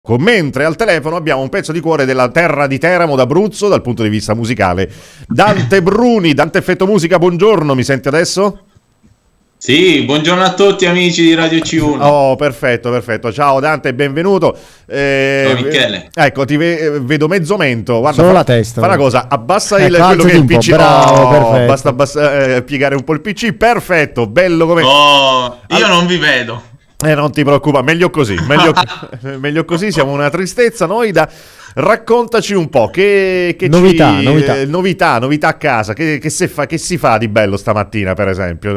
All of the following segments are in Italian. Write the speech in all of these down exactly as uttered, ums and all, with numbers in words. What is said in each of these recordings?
Mentre al telefono abbiamo un pezzo di cuore della terra di Teramo, d'Abruzzo, dal punto di vista musicale. Dante Bruni, Dante Effetto Musica, buongiorno, mi senti adesso? Sì, buongiorno a tutti amici di Radio C uno. Oh, perfetto, perfetto. Ciao Dante, benvenuto. Eh, Ciao Michele. Ecco, ti ve- vedo mezzo mento. Guarda, solo fa, la testa. Fa una cosa, abbassa eh, il, quello che è il P C. Bravo, oh, perfetto. Basta abbassa, eh, piegare un po' il P C. Perfetto, bello come... Oh, io All... non vi vedo. Eh, non ti preoccupa, meglio così, meglio, meglio così, siamo una tristezza noi da... Raccontaci un po', che, che novità, ci, novità. Eh, novità, novità a casa, che, che, si fa, che si fa di bello stamattina per esempio?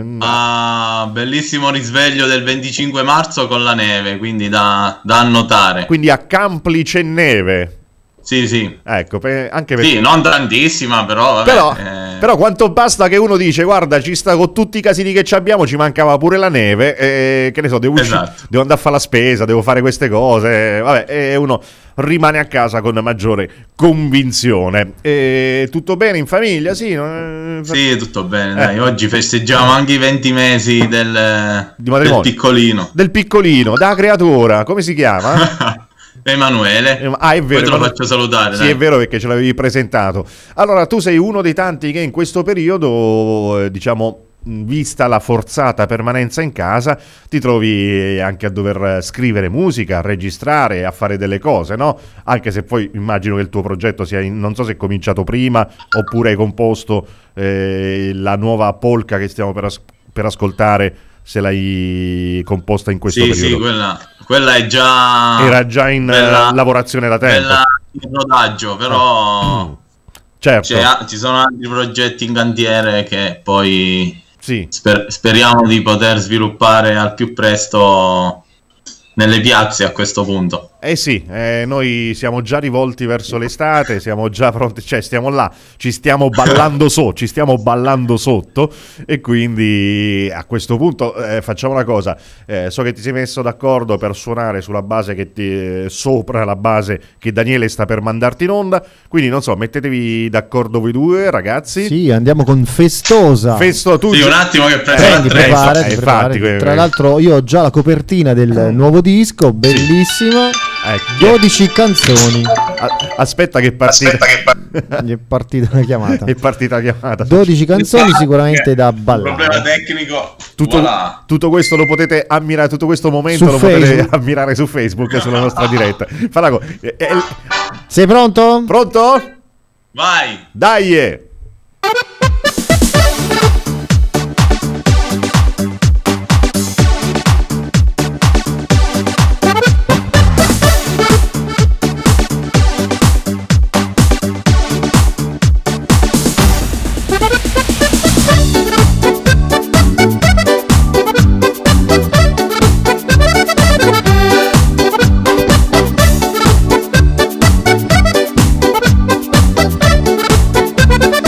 Ah, bellissimo risveglio del venticinque marzo con la neve, quindi da, da annotare. Quindi a Camplice neve. Sì, sì. Ecco, per, anche perché... Sì, non tantissima, però vabbè, però, eh... però quanto basta che uno dice, guarda, ci sta con tutti i casini che ci abbiamo, ci mancava pure la neve, e, che ne so, devo, esatto. uscire, devo andare a fare la spesa, devo fare queste cose, vabbè, e uno rimane a casa con maggiore convinzione. E tutto bene in famiglia? Sì, non... sì, tutto bene, eh. dai. Oggi festeggiamo anche i venti mesi del, del piccolino. Del piccolino, da creatura, come si chiama? Emanuele. Ah, è vero. Poi te lo faccio salutare. Sì, dai. È vero, perché ce l'avevi presentato. Allora, tu sei uno dei tanti che in questo periodo, eh, diciamo, vista la forzata permanenza in casa, ti trovi anche a dover scrivere musica, a registrare, a fare delle cose, no? Anche se poi immagino che il tuo progetto sia, in, non so se è cominciato prima oppure hai composto eh, la nuova polka che stiamo per, as- per ascoltare, se l'hai composta in questo sì, periodo. Sì, quella, quella è già... Era già in bella, lavorazione da tempo. Bella in rodaggio, però... Mm. Certo. Ci sono altri progetti in cantiere che poi sì. sper- speriamo di poter sviluppare al più presto nelle piazze a questo punto. Eh sì, eh, noi siamo già rivolti verso l'estate, siamo già pronti, cioè stiamo là, ci stiamo ballando so, ci stiamo ballando sotto, e quindi a questo punto eh, facciamo una cosa, eh, so che ti sei messo d'accordo per suonare sulla base che ti, eh, sopra la base che Daniele sta per mandarti in onda, quindi non so, mettetevi d'accordo voi due ragazzi. Sì, andiamo con Festosa. Festo, tu sì, un attimo che prendo Prendi, la preparati, eh, preparati. infatti, Tra l'altro io ho già la copertina del nuovo disco, bellissima. Ecco. dodici canzoni. Aspetta che è partita, Aspetta che par- Gli è partita la chiamata. è partita la chiamata. dodici canzoni sicuramente da ballare. Problema tecnico. Tutto, voilà. tutto questo lo potete ammirare, tutto questo momento Su lo Facebook. potete ammirare su Facebook e sulla nostra diretta. Fa co- eh, eh, Sei pronto? Pronto? Vai. Dai! Thank you.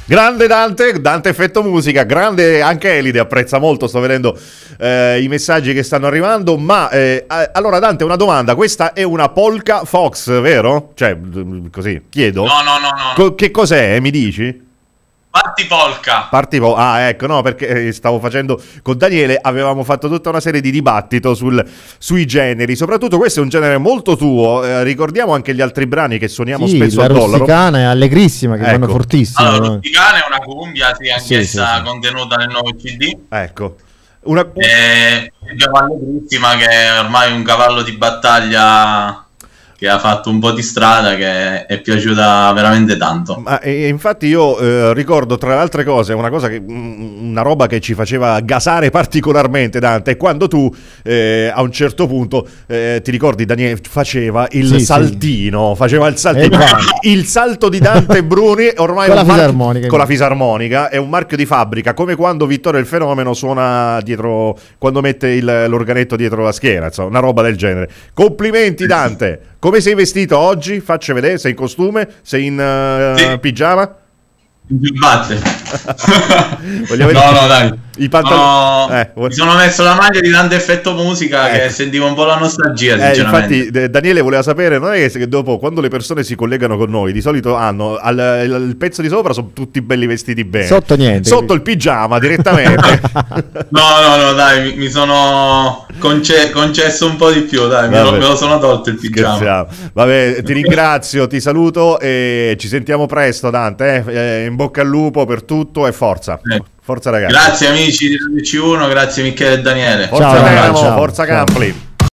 Grande Dante, Dante Effetto Musica, grande anche Elide, apprezza molto, sto vedendo eh, i messaggi che stanno arrivando, ma eh, allora Dante, una domanda, questa è una Polka Fox, vero? Cioè, così, chiedo. No, no, no, no. Co- che cos'è, mi dici? Parti polka. Parti po- ah, ecco, no, perché stavo facendo con Daniele, avevamo fatto tutta una serie di dibattito sul, sui generi, soprattutto questo è un genere molto tuo, eh, ricordiamo anche gli altri brani che suoniamo sì, spesso la al dollaro. Rusticana è Allegrissima, che Ecco. vanno fortissimo. Allora, no? Rusticana è una cumbia, sì, anch'essa Sì, sì, sì. contenuta nel nuovo C D. Ecco. Una... E Allegrissima, che è ormai un cavallo di battaglia che ha fatto un po' di strada, che è piaciuta veramente tanto. Ma e, infatti io eh, ricordo tra le altre cose una cosa che una roba che ci faceva gasare particolarmente, Dante, è quando tu eh, a un certo punto eh, ti ricordi Daniele faceva il Sì, saltino, sì. faceva il saltino, Eh, il salto di Dante Bruni ormai Con è la un marchio- fisarmonica. con la fisarmonica è un marchio di fabbrica, come quando Vittorio il Fenomeno suona dietro, quando mette il- l'organetto dietro la schiena, insomma, una roba del genere. Complimenti Dante. Come sei vestito oggi? Facci vedere, sei in costume? Sei in uh, Sì. pigiama? Batte. Voglio No, vedere no, dai. i pantaloni. No, Eh, vuoi- mi sono messo la maglia di Dante Effetto Musica, che Ecco. sentivo un po' la nostalgia, Eh, sinceramente. infatti eh, Daniele voleva sapere, non è che dopo quando le persone si collegano con noi di solito hanno al, il, il pezzo di sopra sono tutti belli vestiti bene, Sotto niente. sotto il pigiama direttamente. No, no, no, dai, mi, mi sono conce- concesso un po' di più, dai, me lo, Vabbè. me lo sono tolto il pigiama. Scherziamo. Vabbè, ti ringrazio, ti saluto e ci sentiamo presto Dante, eh. Eh, in bocca al lupo per tutto e forza, Eh. forza ragazzi. Grazie amici di Radio C uno, grazie Michele e Daniele. Forza Ciao, Dinamo, ciao, forza ciao. Campli.